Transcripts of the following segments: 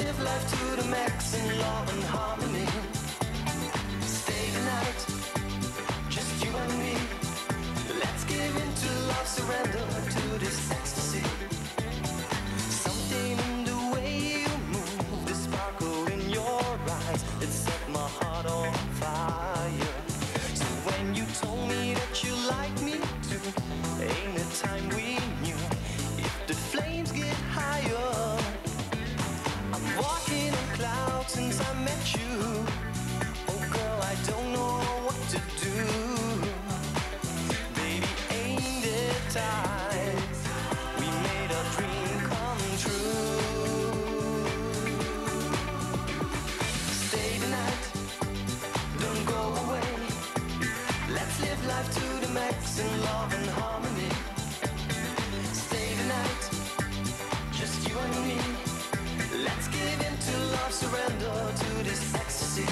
live life to the max in love and harmony. Stay the night, just you and me. Let's give in to love, surrender to this ecstasy. Something in the way you move, the sparkle in your eyes, it set my heart on fire. So when you told me that you like me too, ain't the time we knew, if the flames get higher. I'm walking on clouds since I met you. Oh girl, I don't know what to do. Baby, ain't it time we made a dream come true? Stay the night, don't go away. Let's live life to the max in love and harmony. Stay the night, just you and me. Let's give in to love, surrender to this ecstasy.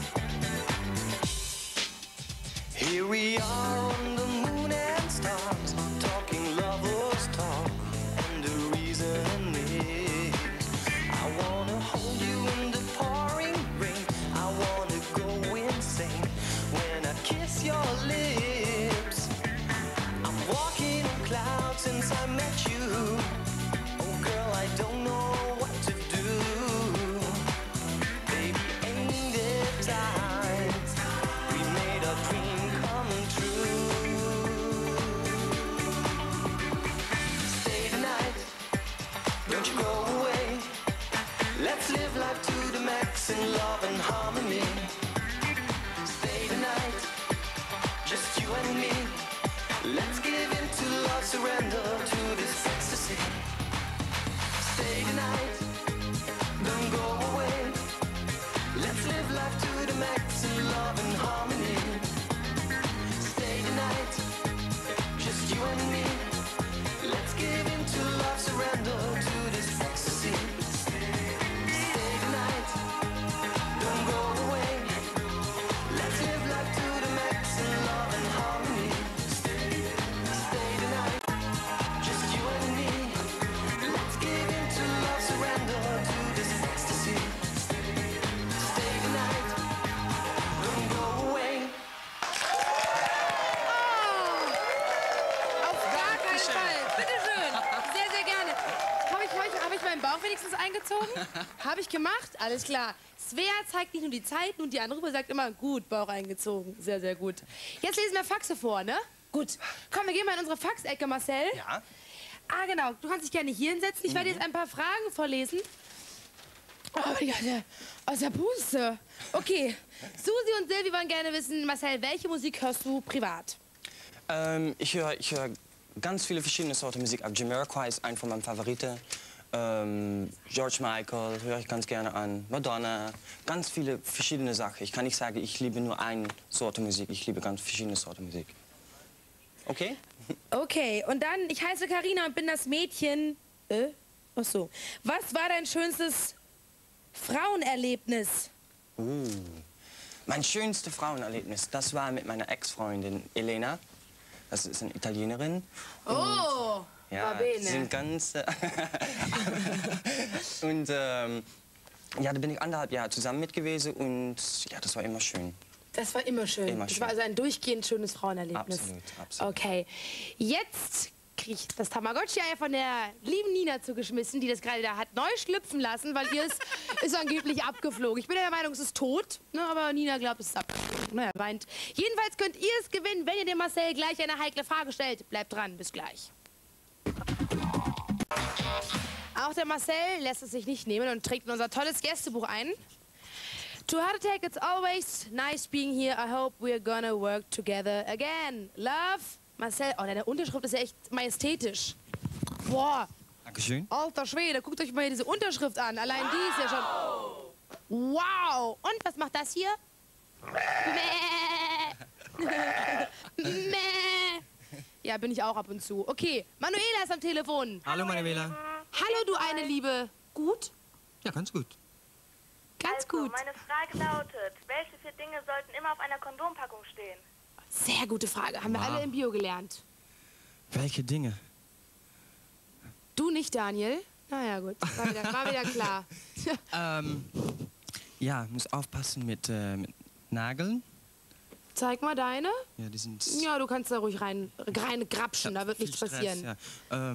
Here we are on the moon and stars, talking lovers talk, and the reason is I wanna hold you in the pouring rain. I wanna go insane when I kiss your lips. I'm walking on clouds since I met you. Oh girl, I don't know what to do. Baby, ain't it time we made a dream come true? Stay the night, don't you go away. Let's live life to the max in love and harmony. Stay the night, just you and me. Let's give in to love, surrender to this ecstasy. Stay the night, don't go away. Let's live life to the max in love and harmony. Stay the night, just you and me. Let's give in to love, surrender to this ecstasy. Stay the night, don't go away. Let's live life to the max in love and harmony. Stay the night, just you and me. Let's give in to love, surrender to this ecstasy. Stay the night, don't go away. Auf gar keinen Fall. Bitteschön. Sehr, sehr gerne. Hab ich meinen Bauch wenigstens eingezogen? Habe ich gemacht? Alles klar. Svea zeigt nicht nur die Zeiten und die andere Gruppe sagt immer, gut, Bauch eingezogen. Sehr, sehr gut. Jetzt lesen wir Faxe vor, ne? Gut. Komm, wir gehen mal in unsere Faxecke, Marcel. Ja. Ah, genau. Du kannst dich gerne hier hinsetzen. Ich werde jetzt ein paar Fragen vorlesen. Oh, ja, aus der Puste. Okay. Susi und Silvi wollen gerne wissen, Marcel, welche Musik hörst du privat? Ich höre ganz viele verschiedene Sorten Musik. Jamiroquai ist ein von meinen Favoriten. George Michael höre ich ganz gerne an. Madonna. Ganz viele verschiedene Sachen. Ich kann nicht sagen, ich liebe nur eine Sorte Musik. Ich liebe ganz verschiedene Sorten Musik. Okay? Okay. Und dann, ich heiße Carina und bin das Mädchen... Ach so. Was war dein schönstes Frauenerlebnis? Mein schönstes Frauenerlebnis, das war mit meiner Ex-Freundin Elena. Das ist eine Italienerin. Oh, ja, va bene. die sind ganz... und ja, da bin ich 1,5 Jahre zusammen mit gewesen und ja, das war immer schön. Das war immer schön. Immer Das schön. war also ein durchgehend schönes Frauenerlebnis. Absolut, absolut. Okay, jetzt kriege ich das Tamagotchi-Ei von der lieben Nina zugeschmissen, die das gerade da hat neu schlüpfen lassen, weil ihr ist angeblich abgeflogen. Ich bin der Meinung, es ist tot, ne, aber Nina glaubt, es ist abgeflogen. Naja, weint. Jedenfalls könnt ihr es gewinnen, wenn ihr dem Marcel gleich eine heikle Frage stellt. Bleibt dran, bis gleich. Auch der Marcel lässt es sich nicht nehmen und trägt in unser tolles Gästebuch ein. To Heart Attack, it's always nice being here. I hope we're gonna work together again. Love, Marcel. Oh, deine Unterschrift ist ja echt majestätisch. Boah. Dankeschön. Alter Schwede, guckt euch mal hier diese Unterschrift an. Allein die ist ja schon... Wow. Und was macht das hier? Mäh. Ja, bin ich auch ab und zu. Okay, Manuela ist am Telefon. Hallo, Manuela. Hallo, du eine Liebe. Gut? Ja, ganz gut. Ganz gut. Meine Frage lautet, welche 4 Dinge sollten immer auf einer Kondompackung stehen? Sehr gute Frage. Haben wir alle im Bio gelernt. Welche Dinge? Du nicht, Daniel? Naja, gut. War wieder klar. Ja, muss aufpassen mit Nageln. Zeig mal deine. Ja, die sind... Ja, du kannst da ruhig rein grapschen, da wird viel nichts Stress, passieren. Ja.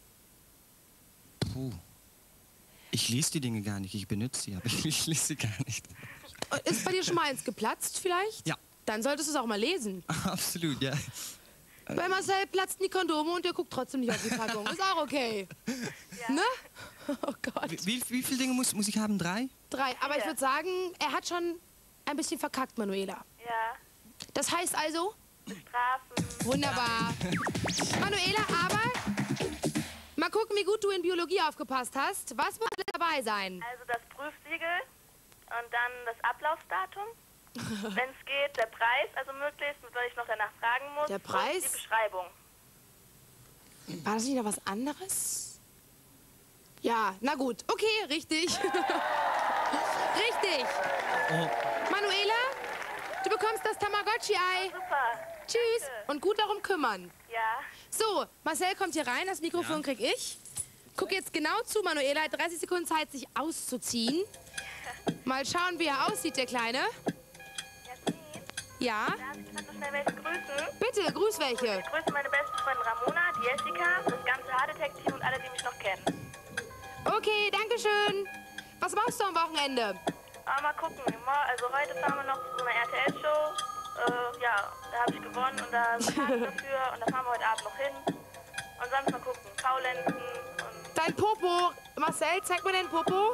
Puh. Ich lese die Dinge gar nicht, ich benutze sie, aber ich lese sie gar nicht. Ist bei dir schon mal eins geplatzt vielleicht? Ja. Dann solltest du es auch mal lesen. Absolut, ja. Bei Marcel platzen die Kondome und der guckt trotzdem nicht auf die Packung. Ist auch okay. Ne? Oh Gott. Wie viele Dinge muss ich haben? 3? 3. Aber ich würde sagen, er hat schon ein bisschen verkackt, Manuela. Ja. Das heißt also, Strafen. wunderbar. Manuela, aber mal gucken, wie gut du in Biologie aufgepasst hast. Was muss alles dabei sein? Also das Prüfsiegel und dann das Ablaufdatum. Wenn es geht, der Preis, also möglichst, weil ich noch danach fragen muss. Der Preis? Und die Beschreibung. War das nicht noch was anderes? Ja, na gut. Okay, richtig. Richtig. Oh. Manuela, du bekommst das Tamagotchi-Ei. Super. Tschüss. Danke. Und gut darum kümmern. Ja. So, Marcel kommt hier rein, das Mikrofon krieg ich. Guck jetzt genau zu, Manuela, hat 30 Sekunden Zeit, sich auszuziehen. Mal schauen, wie er aussieht, der Kleine. Jasmin, Ja, darf ich gerade noch schnell welche grüßen? bitte, grüß welche. Ich grüße meine beste Freundin Ramona, die Jessica, das ganze Hardetech-Team und alle, die mich noch kennen. Okay, danke schön. Was machst du am Wochenende? Aber mal gucken. Also heute fahren wir noch zu so einer RTL-Show. Ja, da habe ich gewonnen und da zahle ich dafür und da fahren wir heute Abend noch hin. Und sonst mal gucken. Faulenzen und... Dein Popo. Marcel, zeig mir deinen Popo.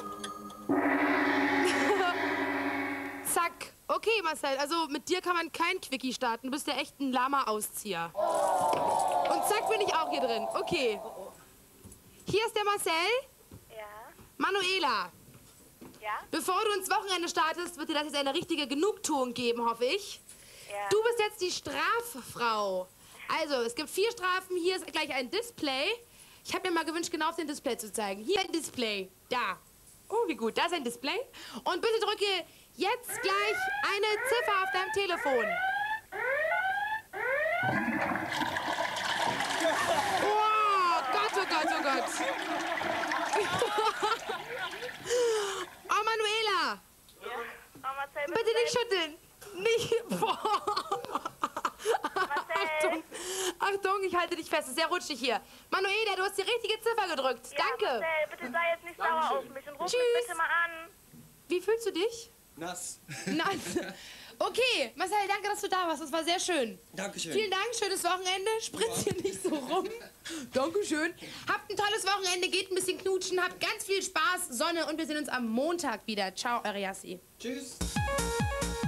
Zack. Okay, Marcel, also mit dir kann man kein Quickie starten. Du bist ja echt ein Lama-Auszieher. Und zack, bin ich auch hier drin. Okay. Hier ist der Marcel. Ja. Manuela, Ja? bevor du ins Wochenende startest, wird dir das jetzt eine richtige Genugtuung geben, hoffe ich. Ja. Du bist jetzt die Straffrau. Also, es gibt 4 Strafen. Hier ist gleich ein Display. Ich habe mir mal gewünscht, genau auf den Display zu zeigen. Hier ein Display. Da. Oh, wie gut. Da ist ein Display. Und bitte drücke jetzt gleich eine Ziffer auf deinem Telefon. Oh Gott, oh Gott, oh Gott. Oh, Manuela. Oh, Marcel, Bitte nicht schütteln. Nicht. Boah. Achtung, Achtung, ich halte dich fest. Es ist sehr rutschig hier. Manuela, du hast die richtige Ziffer gedrückt. Ja, Danke. Marcel, bitte sei jetzt nicht sauer auf mich und ruf Tschüss. mich bitte mal an. Wie fühlst du dich? Nass. Nein. Okay, Marcel, danke, dass du da warst. Das war sehr schön. Dankeschön. Vielen Dank, schönes Wochenende. Spritz hier nicht so rum. Dankeschön. Habt ein tolles Wochenende, geht ein bisschen knutschen, habt ganz viel Spaß, Sonne und wir sehen uns am Montag wieder. Ciao, eure Yassi. Tschüss.